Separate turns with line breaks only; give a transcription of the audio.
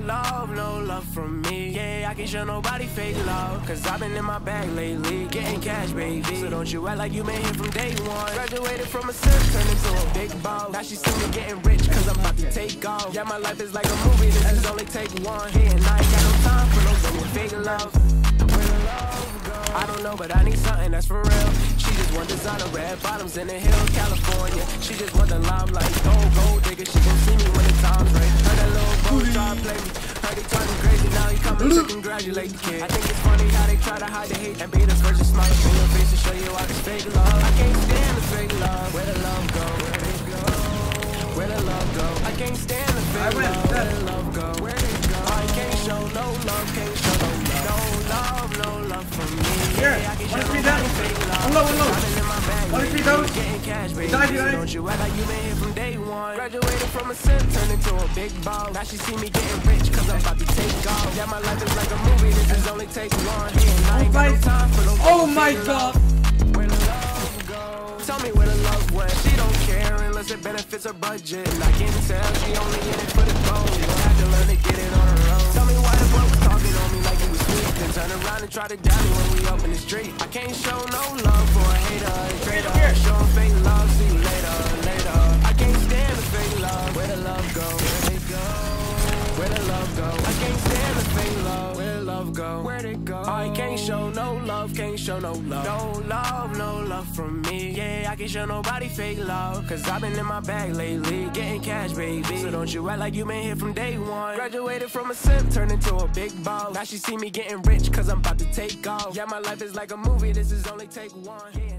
no love from me. Yeah, I can't show nobody fake love, cause I've been in my bag lately, getting cash, baby. So don't you act like you been here from day one. Graduated from a simp, turned into a big boss. Now she see me getting rich, cause I'm about to take off. Yeah, my life is like a movie, this is only take one. Yeah, and I ain't got no time for no fake love. Where the love go? I don't know, but I need something that's for real. She just want designer red bottoms in the hill, California. She just want the limelight, gold digger. She gon' see me when the time's right. Heard that little boy try to play me. Heard he talking crazy, now he coming to congratulate the kid. I think it's funny how they try to hide the hate and be the first to smile up in your face and show you all this fake love. I can't stand the fake love. Where the love go? Where it go? Where the love go? I can't stand the fake love. Where the love go? Where it go? I can't show no love, can't show no love. No love from me.
Here,
I can show
1 3
no
down.
fake love.
Unload.
I've been in my bag
1 3
lately,
down.
getting cash, baby.
Die.
Don't you act like you been here from day one. Graduated from a simp, turned into a big boss. Now she see me getting rich, cause I'm about to take off. Yeah, my life is like a movie, this is only take one. Yeah, and I ain't got no time for no
Oh my god.
Where the love go? Tell me where the love went. She don't care unless it benefits her budget. And I can tell she only in it for the gold. She gon' have to learn to get it on her own. Tell me why the boy was talking on me like he was sweet, then turn around and try to down me when we up in the street. I can't show no love for a hater, a traitor. Show him fake love, see you later. I can't stand the fake love. Where the love go? Where'd it go? Where the love go? I can't stand the fake love. Where the love go? Where'd it go? I can't show no love, can't show no love. No love from me. Yeah, I can't show nobody fake love, cause I've been in my bag lately, getting cash, baby. So don't you act like you been here from day one. Graduated from a simp, turned into a big boss. Now she see me getting rich, cause I'm about to take off. Yeah, my life is like a movie, this is only take one. Yeah.